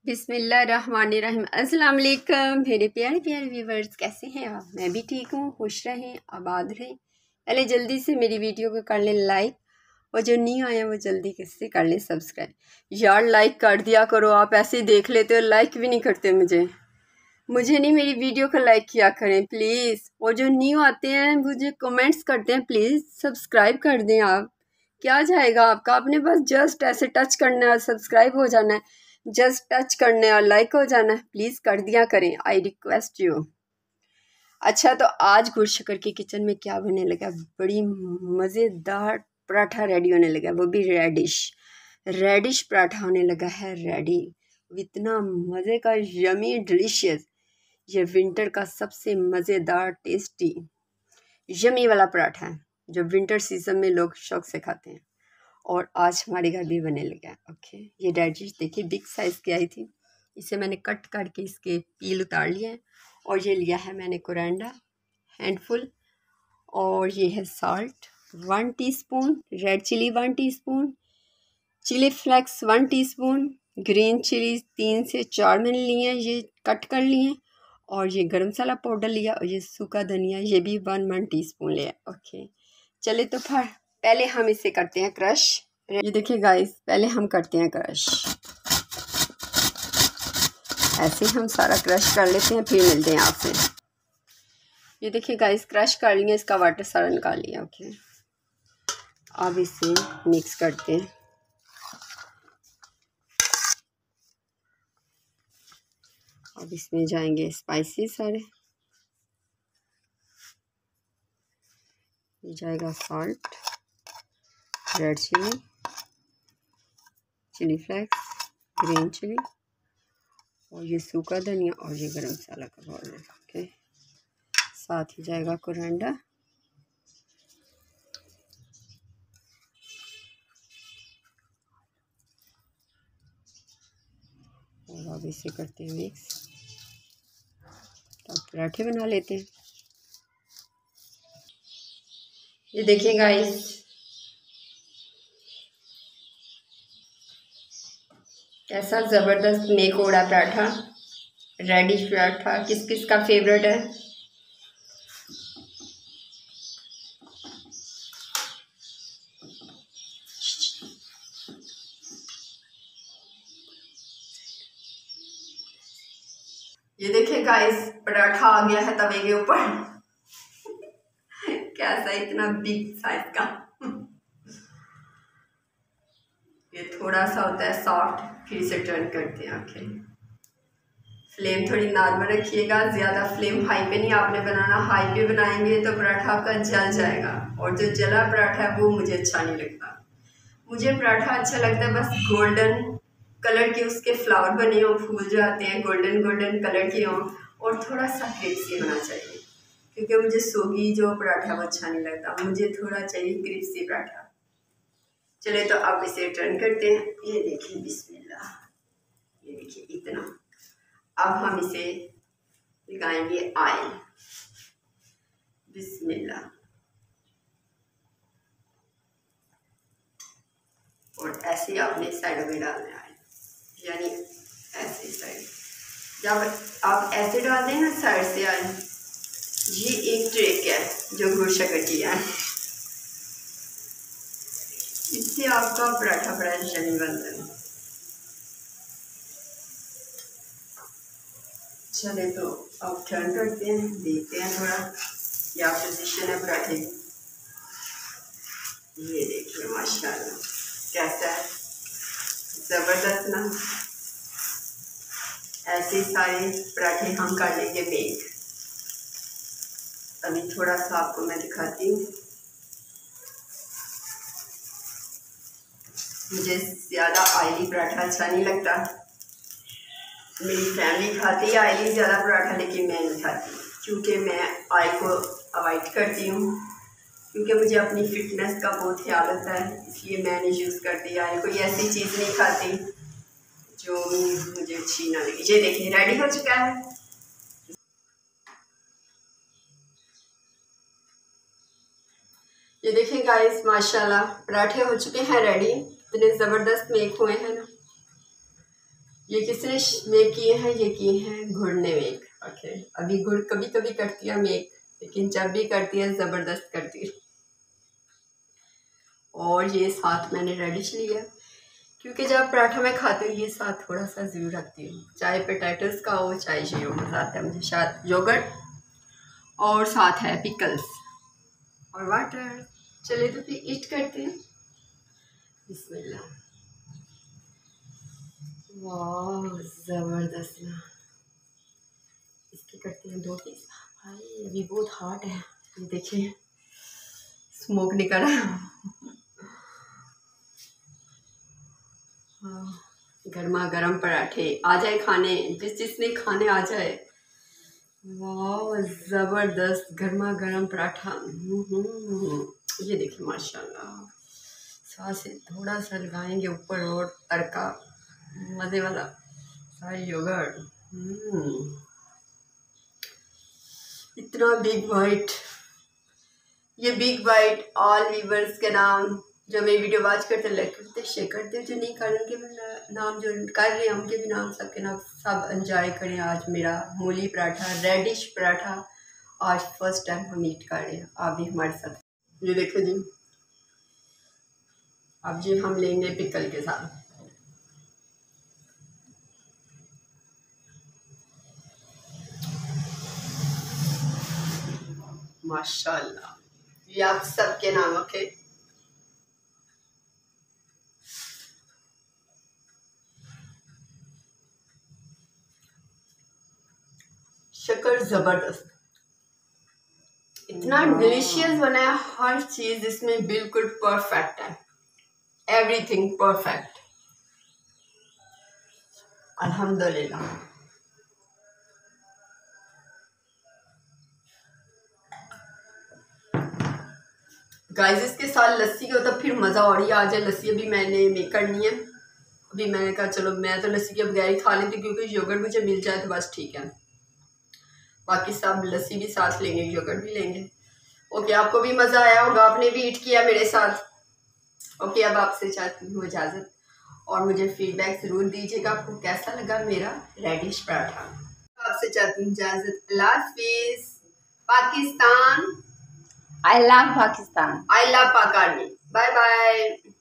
बिस्मिल्लाहिर्रहमानिर्रहीम। अस्सलाम वालेकुम मेरे प्यारे प्यारे व्यूवर्स, कैसे हैं आप? मैं भी ठीक हूँ। खुश रहें, आबाद रहें। पहले जल्दी से मेरी वीडियो को कर लें लाइक, और जो नहीं आया वो जल्दी से कर लें सब्सक्राइब। यार लाइक कर दिया करो, आप ऐसे ही देख लेते हो, लाइक भी नहीं करते। मुझे नहीं, मेरी वीडियो को लाइक किया करें प्लीज़। और जो न्यू आते हैं मुझे कमेंट्स करते हैं, प्लीज़ सब्सक्राइब कर दें। आप क्या जाएगा आपका, आपने बस जस्ट ऐसे टच करना है, सब्सक्राइब हो जाना है, जस्ट टच करना है और लाइक हो जाना है। प्लीज़ कर दिया करें, आई रिक्वेस्ट यू। अच्छा, तो आज गुरशक्कर की किचन में क्या बनने लगा? बड़ी मज़ेदार पराठा रेडी होने लगा, वो भी रेडिश पराठा होने लगा है रेडी। इतना मज़े का, यमी डिलीशियस, ये विंटर का सबसे मज़ेदार टेस्टी यमी वाला पराठा है जो विंटर सीजन में लोग शौक से खाते हैं, और आज हमारे घर भी बनने लगा है। ओके, ये रेडिश देखिए बिग साइज़ की आई थी, इसे मैंने कट करके इसके पील उतार लिया है। और ये लिया है मैंने कोरिएंडर हैंडफुल, और ये है salt 1 teaspoon, red chilli 1 teaspoon, chilli flakes 1 teaspoon, green chilli 3 से 4 मैंने लिए हैं, ये कट कर लिए हैं। और ये गरम मसाला पाउडर लिया, और ये सूखा धनिया, ये भी 1 टीस्पून लिया। ओके, चले तो फिर पहले हम इसे करते हैं क्रश। ये देखिए गाइस, पहले हम करते हैं क्रश। ऐसे हम सारा क्रश कर लेते हैं, फिर मिलते हैं आपसे। ये देखिए गाइस, क्रश कर लिया, इसका वाटर सारा निकाल लिया। ओके, अब इसे मिक्स करते हैं। अब इसमें जाएंगे स्पाइसी सारे, ये जाएगा salt, red chilli, chilli flakes, green chilli, और ये सूखा धनिया, और ये गरम मसाला का पाउडर। ओके, साथ ही जाएगा कोरिएंडर, और अब इसे करते हैं मिक्स। अब पराठे बना लेते हैं। ये देखिए गाइस, कैसा ज़बरदस्त मेक हो रहा पराठा, रेडिश पराठा। किस किस का फेवरेट है? ये देखिए गाइस, पराठा आ गया है तवे के ऊपर। कैसा, इतना बिग साइज का। ये थोड़ा सा होता है सॉफ्ट, फिर इसे टर्न करते हैं। ओके, फ्लेम थोड़ी नॉर्मल रखिएगा, ज़्यादा फ्लेम हाई पे नहीं आपने बनाना। हाई पे बनाएंगे तो पराठा आपका जल जाएगा, और जो जला पराठा है वो मुझे अच्छा नहीं लगता। मुझे पराठा अच्छा लगता है बस गोल्डन कलर के उसके फ्लावर बने हों, फूल जो आते हैं गोल्डन गोल्डन कलर के हों, और थोड़ा सा क्रिस्पी होना चाहिए, क्योंकि मुझे सोगी जो पराठा वो अच्छा नहीं लगता, मुझे थोड़ा चाहिए क्रिस्पी पराठा। चले तो अब इसे टर्न करते हैं। ये देखिए बिस्मिल्लाह, ये देखिए इतना। अब हम इसे लगाएंगे ऑयल, बिस्मिल्लाह, और ऐसे आपने साइडों में डालना है, यानी ऐसे साइड। जब आप ऐसे डाल दें ना साइड से ऑयल, ये एक ट्रिक है जो गुरशक्कर की है, इससे आपका पराठा बड़ा यमी बनता है। चले तो अब टर्न करते हैं, देखते हैं थोड़ा क्या पोजीशन है पराठे की। ये देखिए माशाल्लाह कैसा है, ज़बरदस्त ना। ऐसे सारे पराठे हम कर लेंगे मेक। अभी थोड़ा सा आपको मैं दिखाती हूँ। मुझे ज़्यादा ऑयली पराठा अच्छा नहीं लगता, मेरी फैमिली खाती है ऑयली ज़्यादा पराठा, लेकिन मैं नहीं खाती, क्योंकि मैं ऑयल को अवॉइड करती हूँ, क्योंकि मुझे अपनी फिटनेस का बहुत ख्याल होता है, इसलिए मैंने यूज़ करती है। कोई ऐसी चीज़ नहीं खाती जो मुझे अच्छी ना लगे। ये देखिए रेडी हो चुका है। ये देखिए गाइस, माशाल्लाह पराठे हो चुके हैं रेडी। इतने ज़बरदस्त मेक हुए हैं ना। ये किसने मेक किए हैं? ये किए हैं गुड़ ने मेक। ओके, अभी गुड़ कभी कभी करती है मेक, लेकिन जब भी करती है ज़बरदस्त करती है। और ये साथ मैंने रेडिश लिया, क्योंकि जब पराठा मैं खाती हूँ ये साथ थोड़ा सा ज़रूर रखती हूँ, चाहे पोटैटोस का हो चाहे ये हो। साथ है मुझे साथ योगर्ट और साथ है पिकल्स और वाटर। चलिए तो फिर ईट करते हैं। बिस्मिल्लाह। वाह ज़बरदस्त ना। इसके करते हैं 2 पीस। भाई अभी बहुत हॉट है, देखिए स्मोक निकल रहा है। गर्मा गर्म पराठे आ जाए खाने, जिसने खाने आ जाए। वाह ज़बरदस्त गर्मा गर्म पराठा। ये देखिए माशाल्लाह, साथ से थोड़ा सा लगाएंगे ऊपर और तड़का मज़े वाला सारा योगर्ट। इतना बिग बाइट। ये बिग बाइट ऑल व्यूअर्स के नाम जो मेरी वीडियो वॉच करते लाइक करते शेयर करते, जो नहीं कर उनके भी नाम, जो कर रहे हैं उनके भी नाम, सबके नाम। सब एंजॉय करें आज मेरा मूली पराठा, रेडिश पराठा। आज फर्स्ट टाइम हम ईट कर रहे हैं, आप भी हमारे साथ। ये देखो जी, अब जी हम लेंगे पिकल के साथ। माशाल्लाह, ये आप सबके नाम। ओके, शक्कर ज़बरदस्त, इतना डिलीशियस बना है। हर चीज़ इसमें बिल्कुल परफेक्ट है, एवरीथिंग परफेक्ट, अल्हम्दुलिल्लाह। गाइस इसके साथ लस्सी हो तो फिर मज़ा और ही आ जाए। लस्सी अभी मैंने मेक करनी है। अभी मैंने कहा चलो मैं तो लस्सी के बगैर ही खा लेती, क्योंकि योगर्ट मुझे मिल जाए तो बस ठीक है। बाकी सब लस्सी भी साथ लेंगे, योगर्ट भी लेंगे। ओके, आपको भी मज़ा आया होगा, आपने भी ईट किया मेरे साथ। ओके, अब आपसे चाहती हूँ इजाज़त, और मुझे फीडबैक ज़रूर दीजिएगा आपको कैसा लगा मेरा रेडिश पराठा। आपसे चाहती हूँ इजाज़त। अल्लाह हाफिज़। Pakistan, I love Pakistan. I love Pak army. Bye bye.